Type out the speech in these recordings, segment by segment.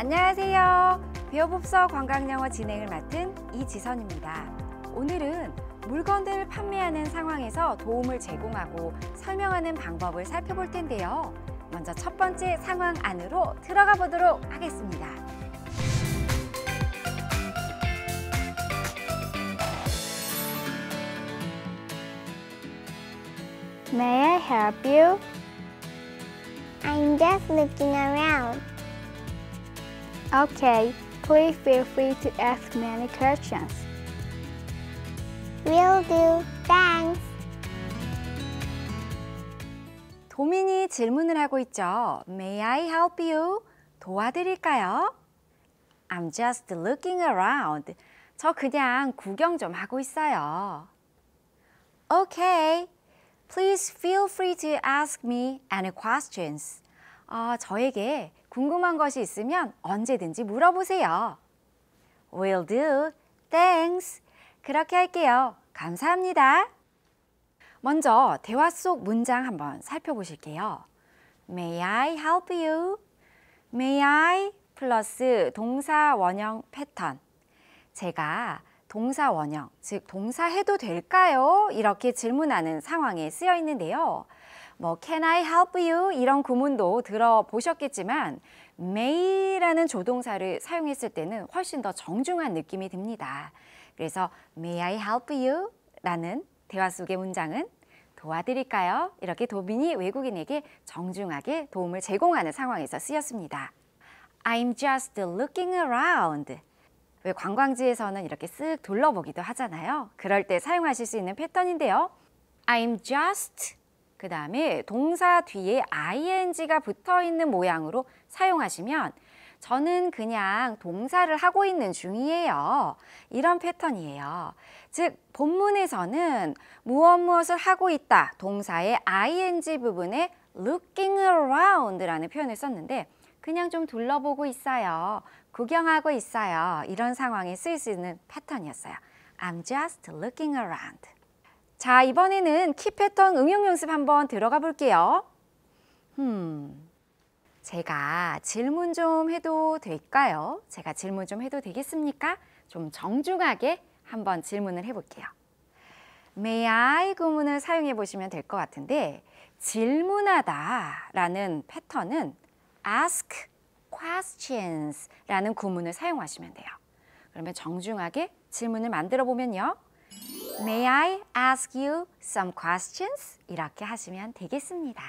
안녕하세요. 배워봅서 관광영어 진행을 맡은 이지선입니다. 오늘은 물건들을 판매하는 상황에서 도움을 제공하고 설명하는 방법을 살펴볼 텐데요. 먼저 첫 번째 상황 안으로 들어가 보도록 하겠습니다. May I help you? I'm just looking around. Okay, please feel free to ask me any questions. Will do. Thanks. 도민이 질문을 하고 있죠. May I help you? 도와드릴까요? I'm just looking around. 저 그냥 구경 좀 하고 있어요. Okay. Please feel free to ask me any questions. 저에게 궁금한 것이 있으면 언제든지 물어보세요. Will do. Thanks. 그렇게 할게요. 감사합니다. 먼저 대화 속 문장 한번 살펴보실게요. May I help you? May I 플러스 동사 원형 패턴. 제가 동사 원형, 즉 동사 해도 될까요? 이렇게 질문하는 상황에 쓰여 있는데요. Can I help you? 이런 구문도 들어보셨겠지만 may라는 조동사를 사용했을 때는 훨씬 더 정중한 느낌이 듭니다. 그래서 May I help you? 라는 대화 속의 문장은 도와드릴까요? 이렇게 도민이 외국인에게 정중하게 도움을 제공하는 상황에서 쓰였습니다. I'm just looking around. 왜 관광지에서는 이렇게 쓱 둘러보기도 하잖아요. 그럴 때 사용하실 수 있는 패턴인데요. I'm just 그 다음에 동사 뒤에 ing가 붙어 있는 모양으로 사용하시면 저는 그냥 동사를 하고 있는 중이에요. 이런 패턴이에요. 즉 본문에서는 무엇을 하고 있다. 동사의 ing 부분에 looking around라는 표현을 썼는데 그냥 좀 둘러보고 있어요. 구경하고 있어요. 이런 상황에 쓰일 수 있는 패턴이었어요. I'm just looking around. 자, 이번에는 키 패턴 응용 연습 한번 들어가 볼게요. 제가 질문 좀 해도 될까요? 제가 질문 좀 해도 되겠습니까? 좀 정중하게 한번 질문을 해볼게요. May I 구문을 사용해 보시면 될 것 같은데 질문하다 라는 패턴은 ask questions 라는 구문을 사용하시면 돼요. 그러면 정중하게 질문을 만들어 보면요. May I ask you some questions? 이렇게 하시면 되겠습니다.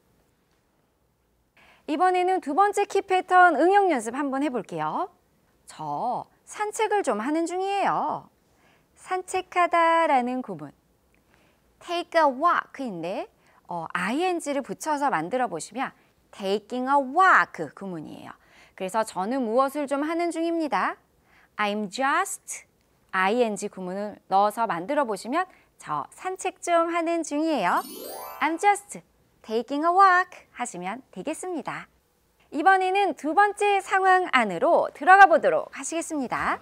이번에는 두 번째 키 패턴 응용 연습 한번 해볼게요. 저 산책을 좀 하는 중이에요. 산책하다 라는 구문 take a walk인데 ing를 붙여서 만들어 보시면 taking a walk 구문이에요. 그래서 저는 무엇을 좀 하는 중입니다. I'm just ing 구문을 넣어서 만들어 보시면 저 산책 좀 하는 중이에요. I'm just taking a walk 하시면 되겠습니다. 이번에는 두 번째 상황 안으로 들어가 보도록 하시겠습니다.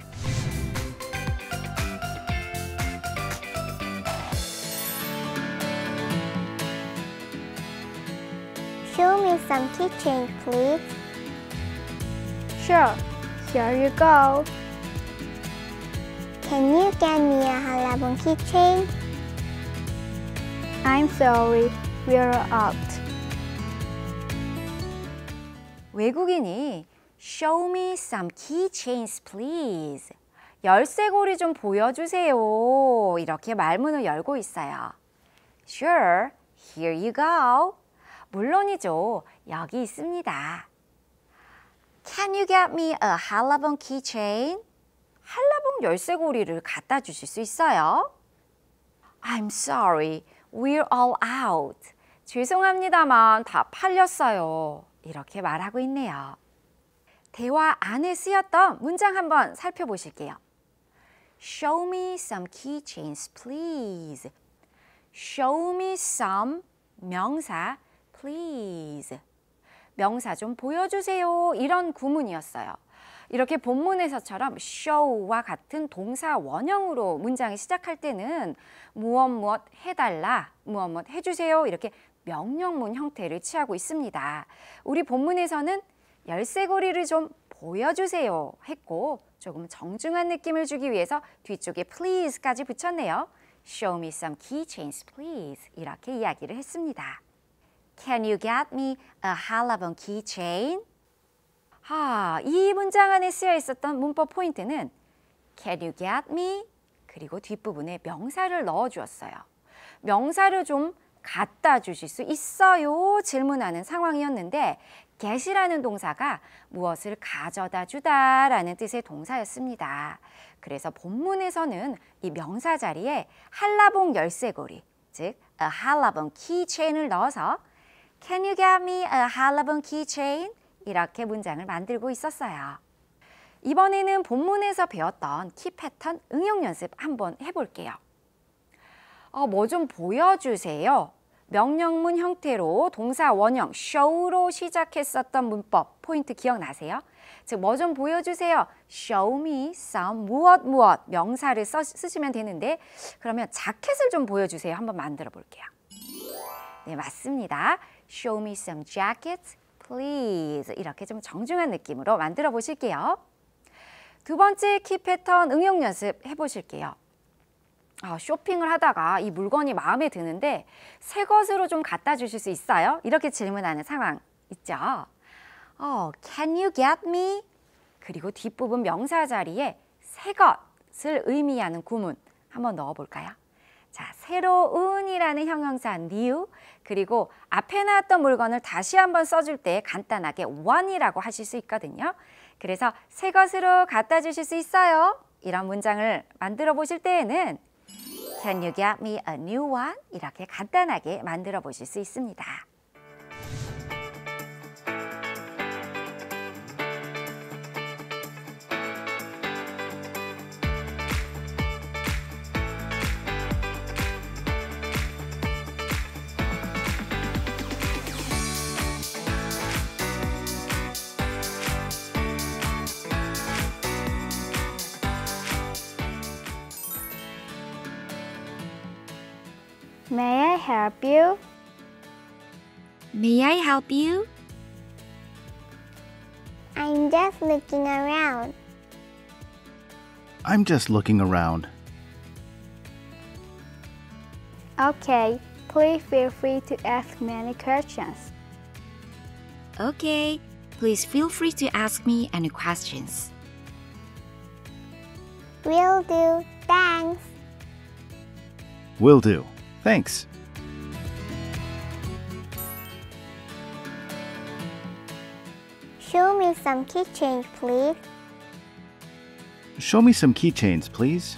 Show me some keychains, please. Sure, here you go. Can you get me a Halabon keychain? I'm sorry, we're out. 외국인이 Show me some keychains, please. 열쇠고리 좀 보여주세요. 이렇게 말문을 열고 있어요. Sure, here you go. 물론이죠. 여기 있습니다. Can you get me a Halabon keychain? 한라봉 열쇠고리를 갖다 주실 수 있어요? I'm sorry, we're all out. 죄송합니다만 다 팔렸어요. 이렇게 말하고 있네요. 대화 안에 쓰였던 문장 한번 살펴보실게요. Show me some keychains, please. Show me some 명사, please. 명사 좀 보여주세요. 이런 구문이었어요. 이렇게 본문에서처럼 show와 같은 동사 원형으로 문장을 시작할 때는 무엇 해달라, 무엇 해주세요 이렇게 명령문 형태를 취하고 있습니다. 우리 본문에서는 열쇠고리를 좀 보여주세요 했고 조금 정중한 느낌을 주기 위해서 뒤쪽에 please까지 붙였네요. Show me some keychains, please. 이렇게 이야기를 했습니다. Can you get me a Hallabon keychain? 이 문장 안에 쓰여 있었던 문법 포인트는 Can you get me? 그리고 뒷부분에 명사를 넣어주었어요. 명사를 좀 갖다 주실 수 있어요? 질문하는 상황이었는데 get이라는 동사가 무엇을 가져다 주다 라는 뜻의 동사였습니다. 그래서 본문에서는 이 명사 자리에 한라봉 열쇠고리, 즉 a Hallabon keychain을 넣어서 Can you get me a Hallabon keychain? 이렇게 문장을 만들고 있었어요. 이번에는 본문에서 배웠던 키 패턴 응용 연습 한번 해볼게요. 뭐 좀 보여주세요. 명령문 형태로 동사 원형 show로 시작했었던 문법 포인트 기억나세요? 즉 뭐 좀 보여주세요. Show me some 무엇 명사를 쓰시면 되는데 그러면 자켓을 좀 보여주세요. 한번 만들어 볼게요. 네, 맞습니다. Show me some jackets, please. 이렇게 좀 정중한 느낌으로 만들어 보실게요. 두 번째 키 패턴 응용 연습 해보실게요. 쇼핑을 하다가 이 물건이 마음에 드는데 새 것으로 좀 갖다 주실 수 있어요? 이렇게 질문하는 상황 있죠? Can you get me? 그리고 뒷부분 명사 자리에 새 것을 의미하는 구문 한번 넣어볼까요? 자, 새로운이라는 형용사 new 그리고 앞에 나왔던 물건을 다시 한번 써줄 때 간단하게 one이라고 하실 수 있거든요. 그래서 새 것으로 갖다 주실 수 있어요? 이런 문장을 만들어 보실 때에는 Can you get me a new one? 이렇게 간단하게 만들어 보실 수 있습니다. May I help you? May I help you? I'm just looking around. I'm just looking around. Okay, please feel free to ask me any questions. Okay, please feel free to ask me any questions. Will do. Thanks. Will do. Thanks. Show me some keychains, please. Show me some keychains, please.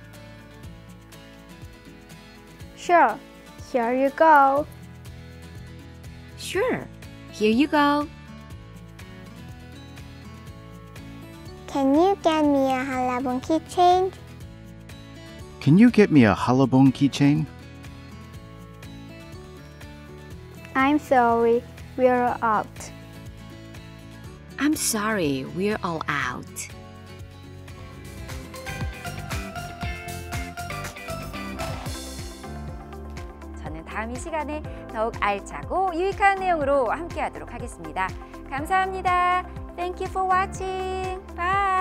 Sure, here you go. Sure, here you go. Can you get me a Hallabon keychain? Can you get me a Hallabon keychain? I'm sorry, we're out. I'm sorry, we're all out. 저는 다음 이 시간에 더욱 알차고 유익한 내용으로 함께 하도록 하겠습니다. 감사합니다. Thank you for watching. Bye.